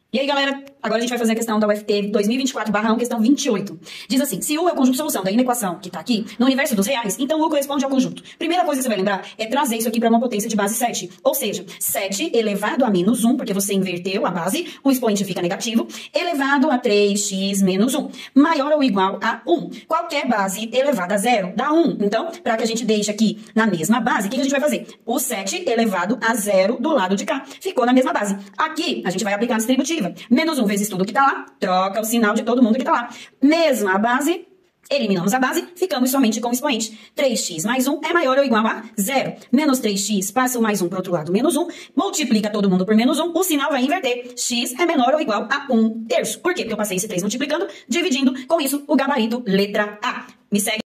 E aí, galera, agora a gente vai fazer a questão da UFT 2024/1, questão 28. Diz assim, se U é o conjunto de solução da inequação que tá aqui, no universo dos reais, então U corresponde ao conjunto. Primeira coisa que você vai lembrar é trazer isso aqui para uma potência de base 7. Ou seja, 7 elevado a menos 1, porque você inverteu a base, o expoente fica negativo, elevado a 3x menos 1, maior ou igual a 1. Qualquer base elevada a 0 dá 1. Então, para que a gente deixe aqui na mesma base, o que a gente vai fazer? O 7 elevado a 0 do lado de cá. Ficou na mesma base. Aqui, a gente vai aplicar a distributiva. Menos 1 vezes tudo que tá lá, troca o sinal de todo mundo que tá lá. Mesma base, eliminamos a base, ficamos somente com o expoente. 3x mais 1 é maior ou igual a 0. Menos 3x, passa o mais 1 para o outro lado, menos 1, multiplica todo mundo por menos 1, o sinal vai inverter. X é menor ou igual a 1/3. Por quê? Porque eu passei esse 3 multiplicando, dividindo, com isso, o gabarito letra A. Me segue.